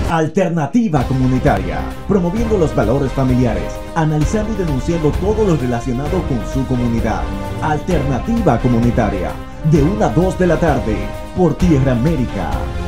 Alternativa Comunitaria, promoviendo los valores familiares, analizando y denunciando todo lo relacionado con su comunidad. Alternativa Comunitaria, de 1 a 2 de la tarde, por Tierra América.